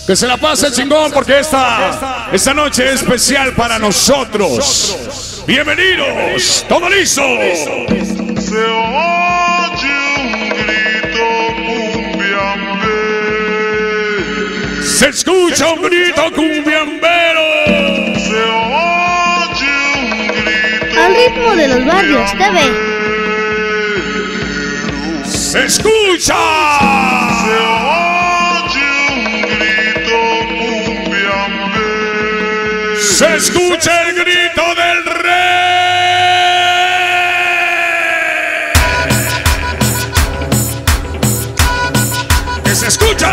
Que se la pase chingón porque esta noche es especial para nosotros. Bienvenidos, todo listo. Se oye un grito cumbiambero. Se escucha un grito cumbiambero. Se oye un grito Al ritmo de los barrios TV. Se escucha. Se oye un grito cumbiambero. Se escucha el grito del rey. Que se escuche.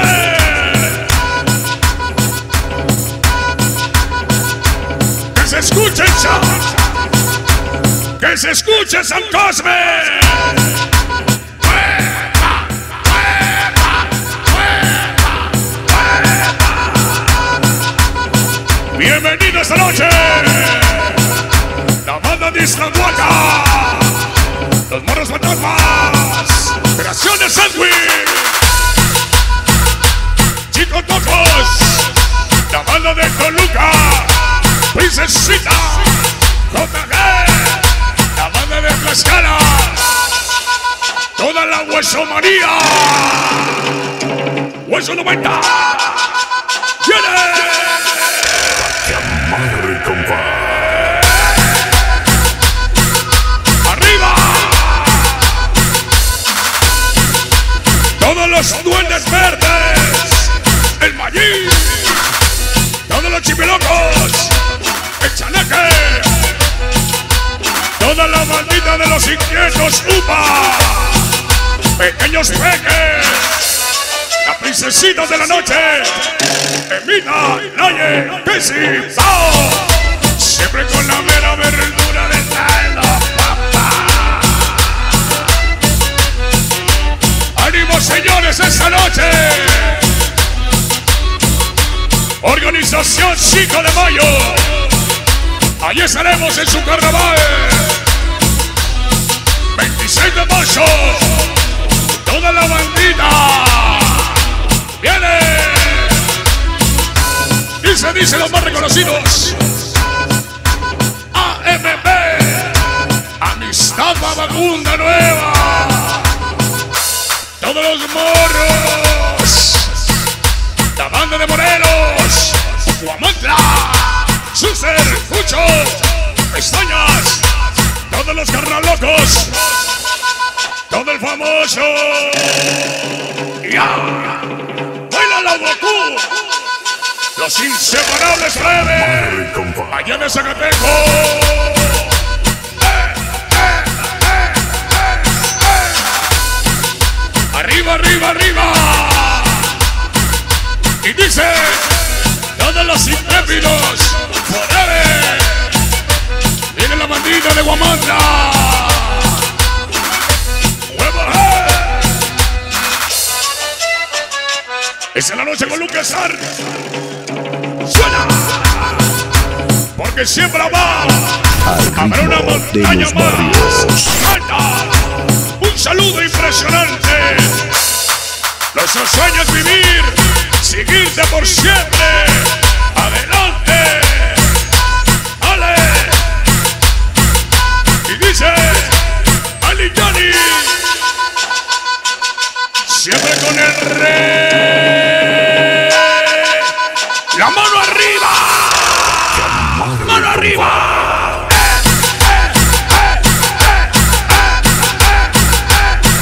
Que se escuche que se escuche San Cosme. Bienvenido esta noche. La banda de Islanduaca. Los morros fantasmas. Creaciones Sandwich. Chicos Tocos. La banda de Toluca. Princesita. JG. La banda de Tlaxcala. Toda la huesomanía. Hueso 90. ¡Viene! Madre, compa. ¡Arriba! Todos los duendes verdes. El Mayín. Todos los chipilocos. El Chaneque. Toda la bandita de los inquietos. ¡Upa! Pequeños peques. La princesita de la noche. Emita, Naye, Kesi, Pao. Siempre con la mera verdura de tallo, papá. ¡Ánimo, señores, esta noche! Organización 5 de mayo. Allí estaremos en su carnaval. 26 de mayo. Toda la bandita. ¡Viene! Dice los más reconocidos. AMB. Amistad Vagabunda Nueva. Todos los morros. La banda de Morelos. Guamantla. Suser. Fucho. Pestañas. Todos los carnalocos. Todo el famoso. ¡Ya! ¡Baila la Goku! Los inseparables plebes. Allá de Zacateco. Arriba, arriba, arriba. Y dice, todos los intrépidos. Forever. Viene la bandita de Guamantla. Es en la noche con Lucas Sar. Suena. Porque siempre va. Habrá una montaña más alta. Un saludo impresionante. Nuestro sueño es vivir, seguirte por siempre. Adelante. Ale. Y dice Ali Johnny. Siempre con el rey. La mano arriba. Mano arriba.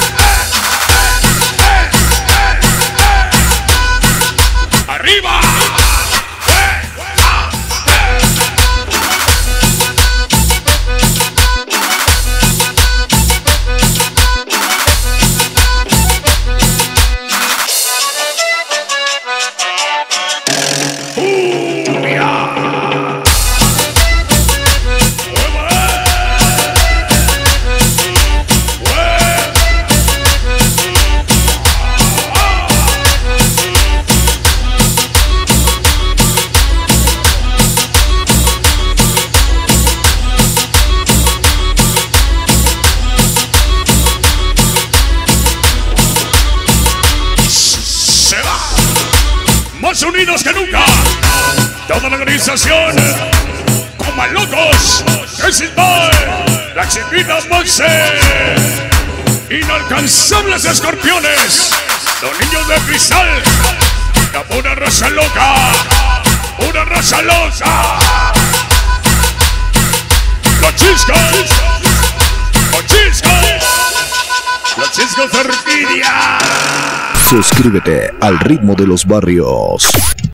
Arriba. más unidos que nunca. Toda la organización, como locos, Crazy Boy, la chiquita Monse, inalcanzables escorpiones, los niños de cristal, la pura raza loca, una raza loca. Los chiscos, los chiscos, los chiscos de Orquídea. Suscríbete al ritmo de los barrios.